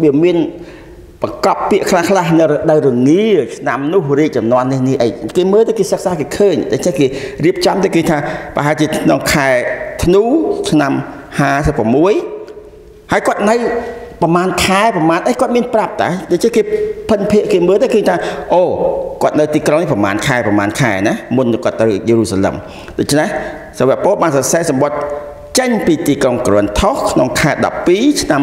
វាមានបង្កប់ពាក្យខ្លះៗនៅរដូវរងាឆ្នាំនោះរាជចំនួននេះអីគេមើលទៅគេសិក្សាគេឃើញតែចេះគេរៀបចំទៅគេថាប្រហែលជាក្នុងខែធ្នូឆ្នាំ56ហើយគាត់នៅប្រហែលខែប្រហែលអីគាត់មានប្រាប់តែដូចជាគេភិនភាគគេមើលទៅគឺថាអូគាត់នៅទីក្រុងនេះប្រហែលខែណាមុនគាត់ទៅយេរូសាឡឹមដូច្នេះសាវកពូបានសរសេរសម្បត្តិចេញពីទីក្រុងកូរិនថូសក្នុងខែ12ឆ្នាំ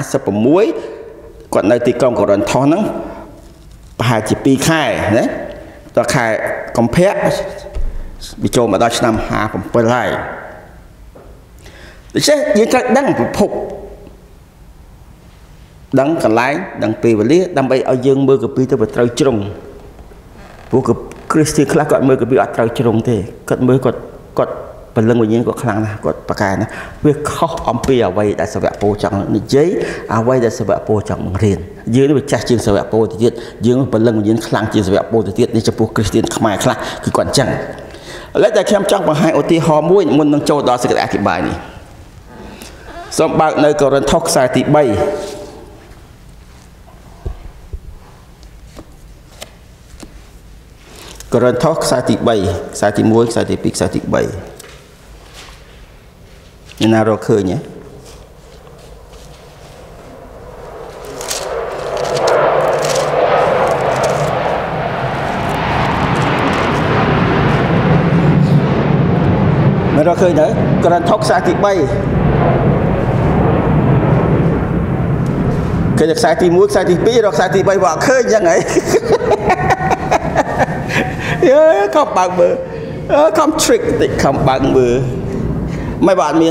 56គាត់នៅទីក្រុងកូរិនថូសហ្នឹងប្រហែលជា2ខែណាដល់ខែកុម្ភៈវាចូលមកដល់ឆ្នាំ57ហើយដូច្នេះយើងត្រូវដឹងប្រភពដឹងកន្លែងដឹងពេលវេលាដើម្បីឲ្យយើងមើលកាពីទៅវាត្រូវជ្រុងព្រោះគ្រីស្ទានខ្លះគាត់មើលកាពីអត់ត្រូវជ្រុងទេគាត់មើលគាត់ពលឹងវិញ្ញាណគាត់ខ្លាំងណាស់គាត់ប្រកែណាវាខុសអំពីអ្វីដែលសាវកពូចង់និយាយអ្វីដែលសាវកពូចង់បង្រៀនយើងនេះវាចាស់ជាងសាវកពូទៅទៀតយើងពលឹងវិញ្ញាណខ្លាំងជាងសាវកពូទៅទៀតនេះចំពោះគ្រីស្ទានខ្មែរខ្លះគឺគាត់អញ្ចឹងឥឡូវតែខ្ញុំចង់បង្ហាញឧទាហរណ៍មួយមុននឹងចូលដល់សេចក្តីអធិប្បាយនេះសូមបើកនៅកូរិនថូសខ្សែទី3កូរិនថូសខ្សែទី3ខ្សែទី1ខ្សែទី2ខ្សែទី3អ្នកណារកឃើញទេមិនរកឃើញទេកូរិនថូសខ្សែទី3គេខ្សែទី1ខ្សែទី2រកខ្សែទី3បើអត់ឃើញអញ្ចឹងហីខំបើកមើលខំ trick តិចខំបើកមើលមិនបើអត់មាន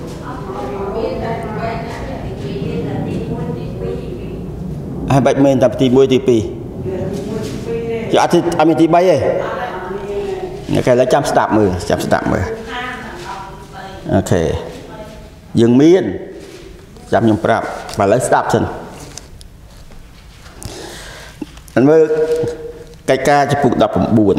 ហើយបាច់មែនតែទី1ទី2យកអត់មានទី3ទេអូខេឡើយចាំស្ដាប់មើលអូខេយើងមានចាំខ្ញុំប្រាប់បើឥឡូវស្ដាប់សិនមើលកិច្ចការចំពុក19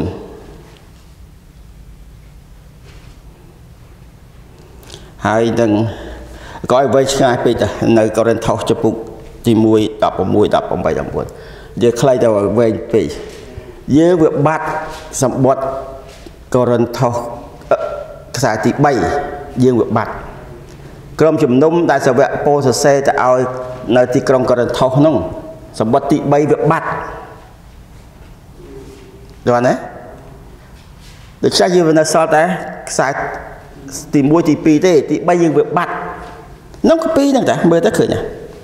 ហើយនឹងក៏ឲ្យវែងឆ្ងាយពេកទៅនៅកូរិនថូសចំពុកទី1 16 18 19យើងខ្លីទៅវែងពេកយើងវាបាត់សម្បត្តិកូរិនថូសខ្សែទី3យើងវាបាត់ក្រុមជំនុំដែលសាវកពូសរសេរទៅឲ្យនៅទីក្រុងកូរិនថូសហ្នឹងសម្បត្តិទី3វាបាត់ដល់ណាដូច្នេះយើងនៅសល់តែខ្សែទី1ទី2ទេទី3យើងវាបាត់នោះកពីហ្នឹងតាមើលទៅឃើញណា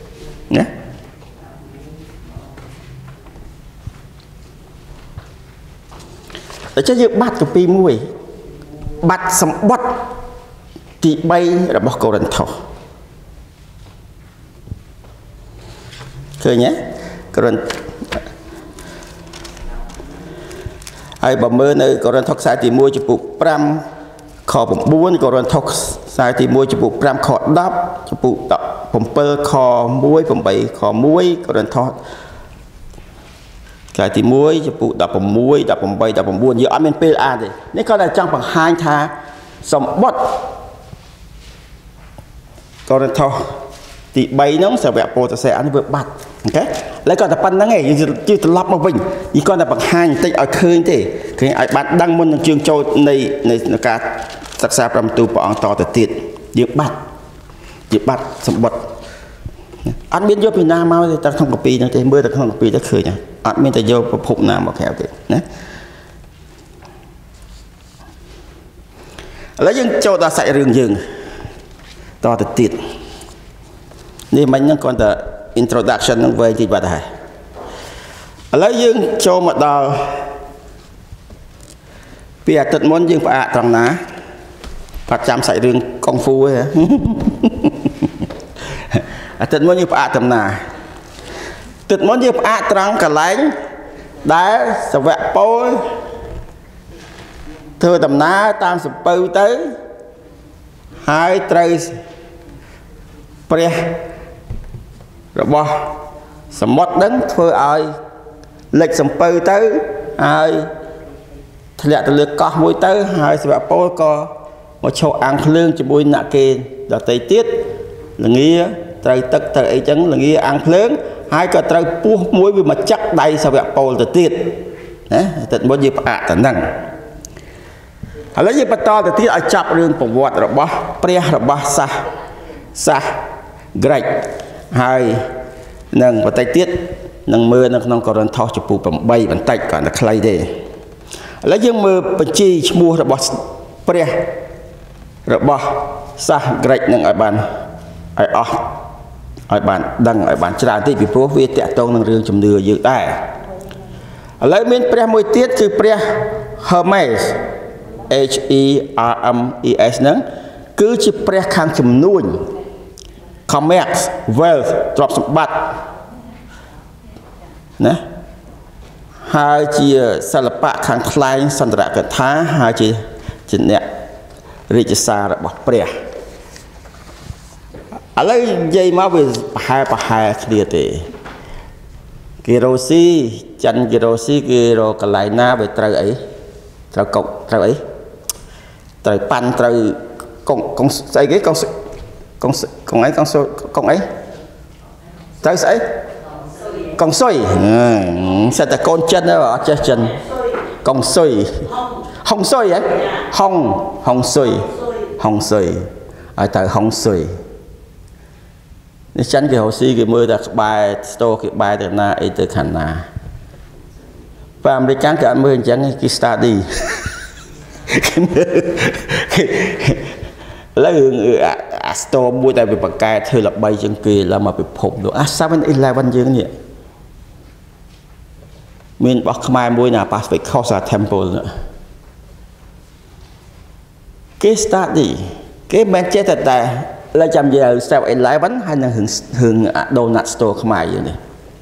ដូច្នេះយើងបាត់កពីមួយបាត់សម្បត្តិទី3របស់កូរិនថូសឃើញទេកូរិនហើយបើមើលនៅកូរិនថូសខ្សែទី1ចំពុក5ខ9កូរិនថូសខ្សែទី1ចំពុក5ខ10ចំពុក17ខ1 8ខ1កូរិនថូសខ្សែទី1ចំពុក16 18 19យើងអត់មានពេលអានទេនេះគាត់តែចង់បង្ហាញថាសម្បត្តិកូរិនថូសទី3ហ្នឹងសាវកពូសរសេរអានេះវាបាត់អូខេឥឡូវគាត់តែប៉ុណ្្នឹងឯងយើងជឿត្រឡប់មកវិញយើងគាត់តែបង្ហាញបន្តិចឲ្យឃើញទេឃើញឲ្យបានដឹងមុននឹងជើងចូលនៃការសិក្សាប្រំទូព្រះអង្គតទៅទៀតយើងបាត់សម្បត្តិអត់មានយកពីណាមកទេតែក្នុងកាពីហ្នឹងទេមើលតែក្នុងកាពីទៅឃើញអត់មានតែយកប្រភពណាមកក្រៅទេណាឥឡូវយើងចូលដល់សាច់រឿងយើងតទៅទៀតនេះមិញហ្នឹងគាត់តែ introduction ហ្នឹងវែងតិចបាត់ហើយឥឡូវយើងចូលមកដល់ពីអាទិត្យមុនយើងផ្អាកត្រង់ណាបាត់ចាំសាច់រឿងកុងហ្វូទេអាទិត្យមុនយើងផ្អាកត្រង់ណាអាទិត្យមុនយើងផ្អាកត្រង់កន្លែងដែលសាវកពូធ្វើដំណើរតាមសំពៅទៅហើយត្រូវព្រះរបស់សមុទ្រនឹងធ្វើឲ្យលិចសំពៅទៅហើយធ្លាក់ទៅលើកោះមួយទៅហើយសាវកពូក៏មកឈរអាំងភ្លើងជាមួយអ្នកគេដទៃទៀតល្ងាត្រូវទឹកត្រូវអីចឹងល្ងាអាំងភ្លើងហើយក៏ត្រូវពោះមួយវាមកចាក់ដៃសាវកពោលទៅទៀតណាទឹកមុនយើងផ្អាកតែហ្នឹងឥឡូវយើងបន្តទៅទៀតឲ្យចាប់រឿងប្រវត្តិរបស់ព្រះរបស់សាសក្រិចហើយនឹងបន្តិចទៀតនឹងមើលនៅក្នុងកូរិនថូសចំពោះ8បន្តិចគាត់តែខ្លីទេឥឡូវយើងមើលបញ្ជីឈ្មោះរបស់ព្រះរបស់សាសក្រិចនឹងឲ្យបានឲ្យអស់ឲ្យបានដឹងឲ្យបានច្រើនតិចពីព្រោះវាតាក់ទងនឹងរឿងជំនឿយើងដែរឥឡូវមានព្រះមួយទៀតគឺព្រះ Hermes Hermes ហ្នឹងគឺជាព្រះខាងជំនួញ commerce wealth ទ្រព្យសម្បត្តិណាហើយជាសិល្បៈខាងថ្លែងសន្ទរកថាហើយជាអ្នករាជសាររបស់ព្រះឥឡូវនិយាយមកវាប្រហែលគ្នាទេគេរស់ស៊ីចិនគេរស់ស៊ីគេរកកន្លែងណាវាត្រូវអីត្រូវកុកត្រូវអីត្រូវប៉ាន់ត្រូវកងស្អីគេកងអីកងអីត្រូវស្អីកងសុយសិតតែកូនចិនទេអត់ចេះចិនកងសុយហុងសុយហ៎ហុងសុយឲ្យទៅហុងសុយនេះចិនគេរស់ស៊ីគេមើលតែក្បែរស្ទោគេបែរទៅណាអីទៅខាងណាបើអាមេរិកគេអត់មើលអញ្ចឹងគេ study គេមើលលើអាស្ទោមួយតែវាបកកែធ្វើល្បីជាងគេឡើងមកពិភពលោក7-11យើងនេះមានរបស់ខ្មែរមួយណា Pacific Coast Temple គេ study គេមិនចេះតែឡើយចាំនិយាយ 7-11 ហើយនឹងរឿង donut store ខ្មែរយើងនេះ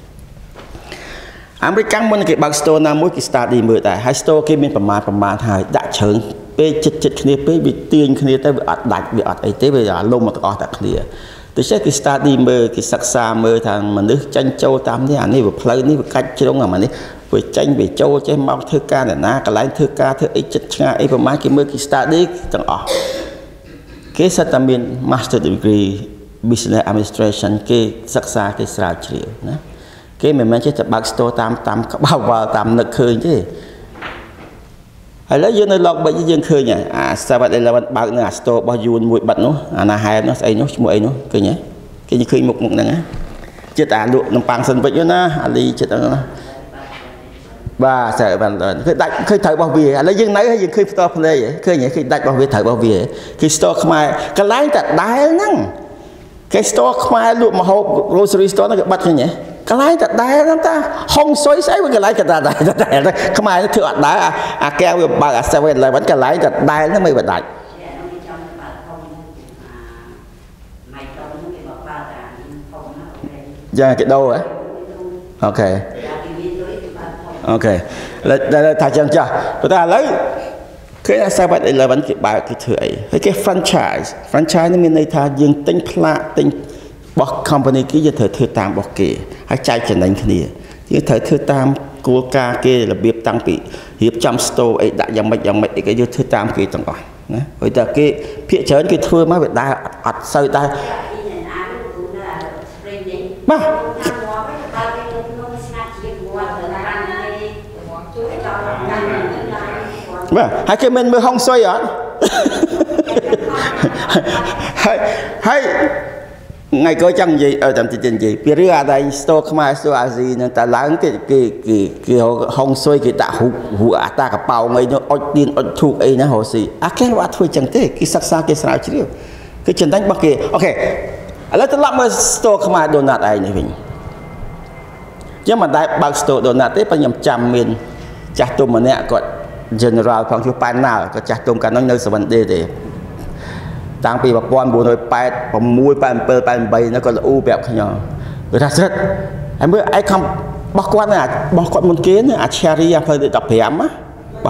អាមេរិកមុនគេបើក store ណាមួយគេ study មើលដែរហើយ store គេមានប្រមាណហើយដាក់ជ្រើងពេលចិត្តគ្នាពេកវាទាញគ្នាទៅវាអត់ដាច់វាអត់អីទេវាអាលំមកទាំងអស់តែគ្នាដូច្នេះគេ study មើលគេសិក្សាមើលថាមនុស្សចាញ់ចូលតាមនេះអានេះវាផ្លូវនេះវាកាច់ជ្រុងអានេះវាចាញ់វាចូលចេះមកធ្វើការណាកន្លែងធ្វើការធ្វើអីចិត្តឆ្ងាយអីប្រហែលគេមើលគេ study ទាំងអស់គេសិតតែមាន master degree business administration គេសិក្សាគេស្រាវជ្រាវណាគេមិនមែនចេះតែបើក store តាមក្បៅវល់តាមនឹកឃើញទេហើយឥឡូវយើងនៅឡុកបិចយើងឃើញអា 7-11 បើកនៅអា store របស់យួនមួយបិទនោះអាណាហែមនោះស្អីនោះឈ្មោះអីនោះឃើញទេគេឃើញមុខហ្នឹងណាចិត្តអាលក់នំប៉័ងសិនវិចណាអាលីចិត្តហ្នឹងណាបាទតែបានឃើញដាច់ឃើញត្រូវរបស់វាឥឡូវយើងនៅហើយយើងឃើញផ្ទាល់ភ្នែកឃើញឃើញដាច់របស់វាត្រូវរបស់វាគេ store ខ្មែរកន្លែងតែដែលហ្នឹងគេ store ខ្មែរលក់ម្ហូប grocery store ហ្នឹងគេបាត់ឃើញទេកន្លែងតែដែលហ្នឹងតាហុងសុយស្អីវាកន្លែងតែដែលខ្មែរធ្វើអត់ដែរអាកែវវាបើកអា 7-11 កន្លែងតែដែលហ្នឹងមិនបដាច់យ៉ាងគេដូរហ៎អូខេថាចឹងចាស់ប៉ុន្តែឥឡូវគេអា 7-11 គេបើកគេធ្វើអីហើយគេ franchise នេះមានន័យថាយើងទិញផ្លាកទិញរបស់ company គេយើងត្រូវធ្វើតាមរបស់គេហើយចែកចំណេញគ្នាយើងត្រូវធ្វើតាមគោលការណ៍គេរបៀបតាំងពីរៀបចំ store អីដាក់យ៉ាងម៉េចអីគេយើងធ្វើតាមគេទាំងអស់ណាព្រោះតែគេភាគច្រើនគេធ្វើមកវាដែរអត់សូវដែរបាទហើយគេមិនមើលហុងសុយអត់ហើយថ្ងៃក៏ចង់និយាយតាមទីនិយាយពីរឿងអាតែ store ខ្មែរ store អាស៊ីនឹងតែឡើងគេហុងសុយគេដាក់រូបអាតាកប៉ោងអីនោះអុចទៀនអុចធូបអីណារស់ស៊ីអាគេអត់ធ្វើចឹងទេគេសិក្សាគេស្រាវជ្រាវគេចំណេញរបស់គេអូខេឥឡូវត្រឡប់មក store ខ្មែរ donut ឯងនេះវិញខ្ញុំមិនដែលបើក store donut ទេប៉ុន្តែខ្ញុំចាំមានចាស់ទុំម្នាក់គាត់ general ផងជួប៉ែនណាល់ក៏ចាស់ទុំកាលនោះនៅសវណ្ណទេតាំងពី1986 87 88នោះគាត់លូប្រាប់ខ្ញុំគាត់ថាស្រិតហើយមើលឯខំបោះគាត់ណាបោះគាត់មុនគេណាអា cherry អាផ្លូវ15ណាបោះ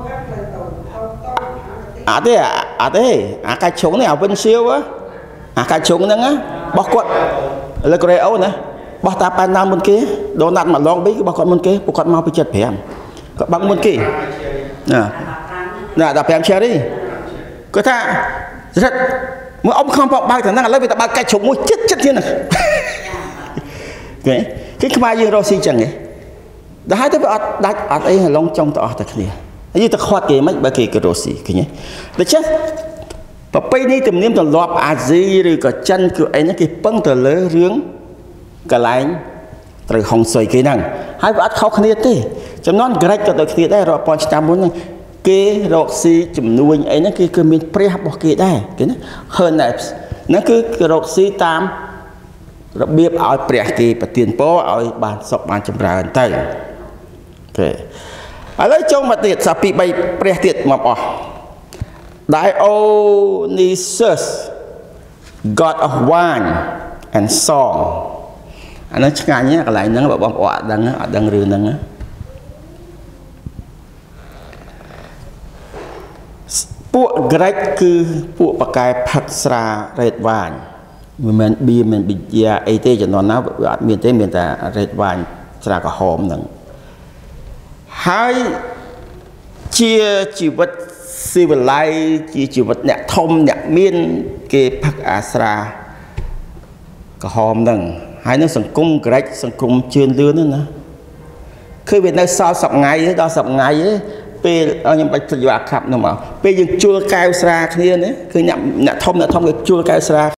អត់ទេអាកាច់ជ្រុងនេះអាវិនសៀវអាកាច់ជ្រុងហ្នឹងបោះគាត់លើកូរ៉េអូណាបោះតាប៉ែនណាល់មុនគេដូណាត់មកឡង2គេបោះគាត់មុនគេពួកគាត់មកពី75គាត់បាក់មុនគេណា15 cherry គាត់ថាស្រិតมื่ออมคำบอกบางแต่นั่งแล้วไปตะบางไก่ฉกมุ้ยchết thế này cái mai dương rau xi chẳng ấy đã hai tới ở ấy là long trong tọt thật kìa như ta khoát kì mấy bà kì cái rau xi kìa nhé được chứ và bây nay tụi niệm tụi lọp à gì rồi cả chân của ấy nó kì băng tụi lỡ rướng cả lạnh từ hồng sợi kì năng hai bà khóc kìa thế chấm non cái cái tụi kìa đây rồi bọn ta muốn cái rau xi chấm nuôi ấy nó kì cứ mình pre bỏ kì đây kìa hơn này nó cứ cái rau xi tamระเบียบเอาเปรียกีปฏิญโป้เอาบานศพบานจำราญไตโอเคอะไรจงมาติดสับปีใบเปรียติดมาปอ Dionysus God of wine and song อันนั้นงานนี้อะไรนั่งแบบว่าอดังนะดังเรือนั่งนะพวกเกรกคือพวกปากกายพักษราเรดวานมันบีมันบิยาไอเต้จะนอนน้ำอาจมีเต้มีแต่เรดวานสระกระหอมหนึ่งให้เชียชีวิตสิวิไลชีวิตเนี่ยทมเนี่ยมีนเก็บผักอาสรากระหอมหนึ่งให้นึกสังคมกระไรสังคมเชื่อเลื่อนนั่นนะเคยเป็นในซอยสับไงดอสับไงเป็นเอาอย่างไปปฏิบัติขับนึกมาเป็นยังจั่วแก้วสระนี่เนี่ยคือเนี่ยทมเนี่ยทมกับจั่วแก้วสระ